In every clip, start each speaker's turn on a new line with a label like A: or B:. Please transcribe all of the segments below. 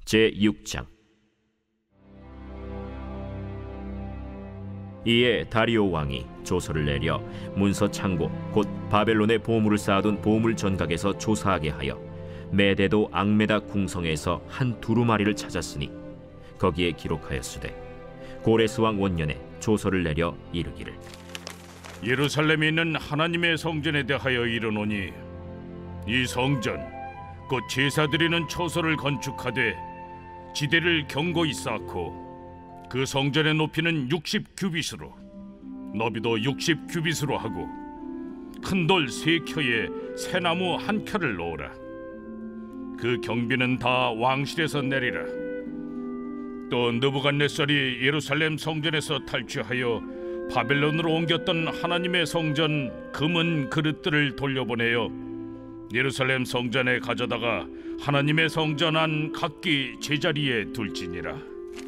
A: 제6장. 이에 다리오 왕이 조서를 내려 문서 창고 곧 바벨론에 보물을 쌓아둔 보물 전각에서 조사하게 하여 메데도 앙메다 궁성에서 한 두루마리를 찾았으니 거기에 기록하였으되 고레스 왕 원년에 조서를 내려 이르기를,
B: 예루살렘에 있는 하나님의 성전에 대하여 이르노니 이 성전 곧 제사 드리는 처소를 건축하되 지대를 견고히 쌓고 그 성전의 높이는 60규빗으로 너비도 60규빗으로 하고 큰 돌 3켜에 새나무 1켜를 놓으라. 그 경비는 다 왕실에서 내리라. 또 느부갓네살이 예루살렘 성전에서 탈취하여 바벨론으로 옮겼던 하나님의 성전 금은 그릇들을 돌려보내어 예루살렘 성전에 가져다가 하나님의 성전 안 각기 제자리에 둘지니라.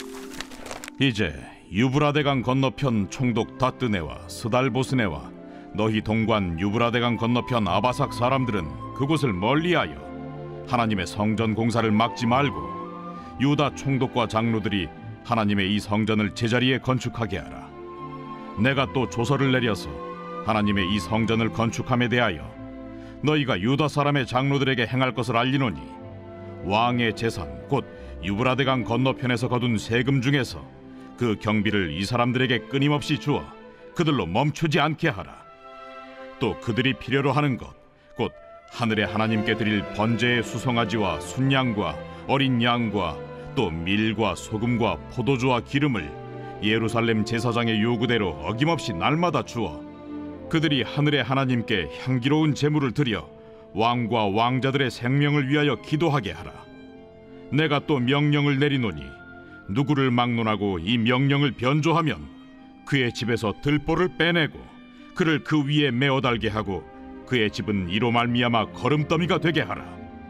C: 이제 유브라데강 건너편 총독 다뜨네와 스달보스네와 너희 동관 유브라데강 건너편 아바삭 사람들은 그곳을 멀리하여 하나님의 성전 공사를 막지 말고 유다 총독과 장로들이 하나님의 이 성전을 제자리에 건축하게 하라. 내가 또 조서를 내려서 하나님의 이 성전을 건축함에 대하여 너희가 유다 사람의 장로들에게 행할 것을 알리노니 왕의 재산 곧 유브라데강 건너편에서 거둔 세금 중에서 그 경비를 이 사람들에게 끊임없이 주어 그들로 멈추지 않게 하라. 또 그들이 필요로 하는 것 곧 하늘의 하나님께 드릴 번제의 수송아지와 순양과 어린 양과 또 밀과 소금과 포도주와 기름을 예루살렘 제사장의 요구대로 어김없이 날마다 주어 그들이 하늘의 하나님께 향기로운 제물을 드려 왕과 왕자들의 생명을 위하여 기도하게 하라. 내가 또 명령을 내리노니 누구를 막론하고 이 명령을 변조하면 그의 집에서 들보를 빼내고 그를 그 위에 메어 달게 하고 그의 집은 이로 말미암아 거름더미가 되게 하라.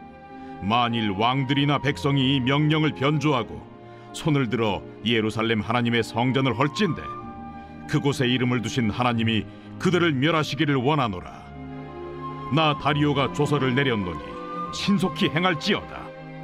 C: 만일 왕들이나 백성이 이 명령을 변조하고 손을 들어 예루살렘 하나님의 성전을 헐진대 그곳에 이름을 두신 하나님이 그들을 멸하시기를 원하노라. 나 다리오가 조서를 내렸노니 신속히 행할지어다.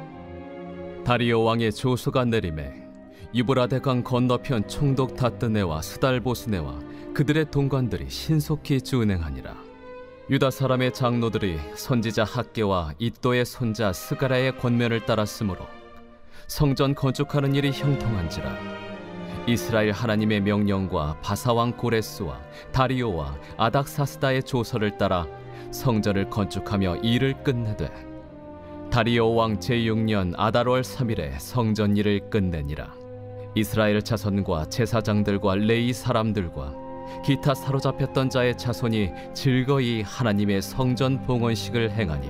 D: 다리오 왕의 조서가 내림에 유브라데강 건너편 총독 다뜨네와 스달보스네와 그들의 동관들이 신속히 준행하니라. 유다 사람의 장로들이 선지자 학개와 이도의 손자 스가랴의 권면을 따랐으므로 성전 건축하는 일이 형통한지라. 이스라엘 하나님의 명령과 바사왕 고레스와 다리오와 아닥사스다의 조서를 따라 성전을 건축하며 일을 끝내되 다리오 왕 제6년 아달월 3일에 성전 일을 끝내니라. 이스라엘 자손과 제사장들과 레위 사람들과 기타 사로잡혔던 자의 자손이 즐거이 하나님의 성전 봉헌식을 행하니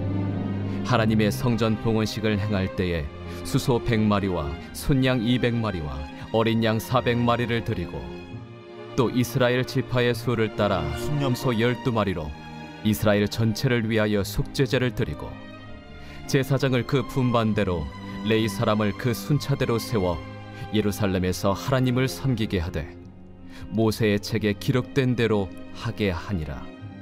D: 하나님의 성전 봉헌식을 행할 때에 수소 100마리와 순양 200마리와 어린 양 400마리를 드리고 또 이스라엘 지파의 수를 따라 순염소 12마리로 이스라엘 전체를 위하여 속죄제를 드리고 제사장을 그 분반대로 레위 사람을 그 순차대로 세워 예루살렘에서 하나님을 섬기게 하되 모세의 책에 기록된 대로 하게 하니라.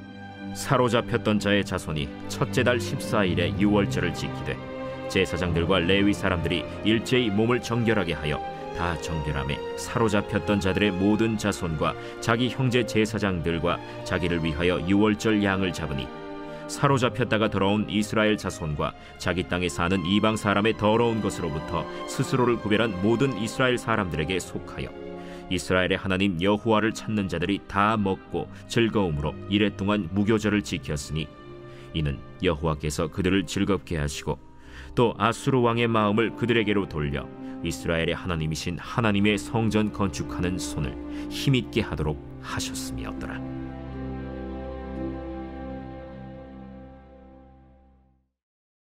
A: 사로잡혔던 자의 자손이 첫째 달 14일에 유월절을 지키되 제사장들과 레위 사람들이 일제히 몸을 정결하게 하여 다 정결함에 사로잡혔던 자들의 모든 자손과 자기 형제 제사장들과 자기를 위하여 유월절 양을 잡으니 사로잡혔다가 돌아온 이스라엘 자손과 자기 땅에 사는 이방 사람의 더러운 것으로부터 스스로를 구별한 모든 이스라엘 사람들에게 속하여 이스라엘의 하나님 여호와를 찾는 자들이 다 먹고 즐거움으로 이레 동안 무교절을 지켰으니 이는 여호와께서 그들을 즐겁게 하시고 또 아수르 왕의 마음을 그들에게로 돌려 이스라엘의 하나님이신 하나님의 성전 건축하는 손을 힘있게 하도록 하셨음이었더라.